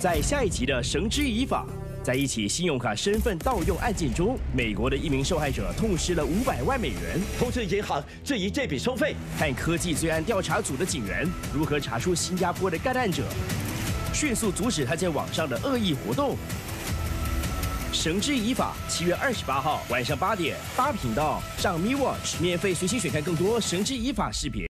在下一集的《绳之以法》，在一起信用卡身份盗用案件中，美国的一名受害者痛失了500万美元。 通知银行质疑这笔收费。 看科技罪案调查组的警员如何查出新加坡的干案者，迅速阻止他在网上的恶意活动。《绳之以法》7月28号晚上8点8频道上 MeWatch 免费随心选看更多《绳之以法》视频。